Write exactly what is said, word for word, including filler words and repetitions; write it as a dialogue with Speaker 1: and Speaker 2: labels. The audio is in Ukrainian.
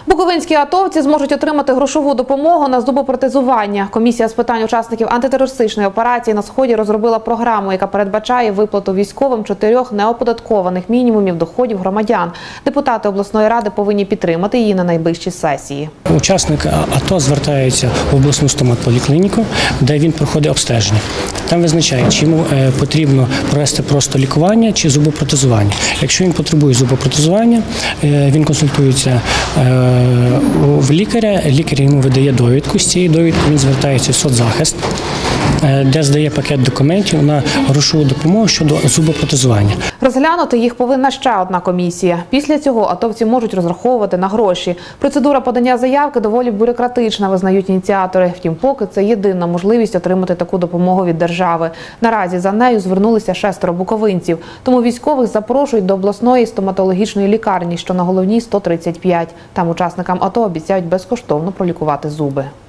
Speaker 1: Буковинські атовці зможуть отримати грошову допомогу на зубопротезування. Комісія з питань учасників антитерористичної операції на Сході розробила програму, яка передбачає виплату військовим чотирьох неоподаткованих мінімумів доходів громадян. Депутати обласної ради повинні підтримати її на найближчій сесії.
Speaker 2: Учасник АТО звертається в обласну стоматполіклініку, де він проходить обстеження. Там визначає, чи йому потрібно провести просто лікування чи зубопротезування. Якщо він потребує зубопротезування, він консультується в лікаря, лікар йому видає довідку, з цієї довідки він звертається в соцзахист, де здає пакет документів на грошову допомогу щодо зубопротезування.
Speaker 1: Розглянути їх повинна ще одна комісія. Після цього атовці можуть розраховувати на гроші. Процедура подання заявки доволі бюрократична, визнають ініціатори. Втім, поки це єдина можливість отримати таку допомогу від держави. Наразі за нею звернулися шестеро буковинців. Тому військових запрошують до обласної стоматологічної лікарні, що на Головній сто тридцять п'ять. Там учасникам АТО обіцяють безкоштовно пролікувати зуби.